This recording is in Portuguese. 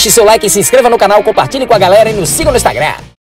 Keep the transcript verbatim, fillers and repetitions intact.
Deixe seu like, se inscreva no canal, compartilhe com a galera e nos siga no Instagram.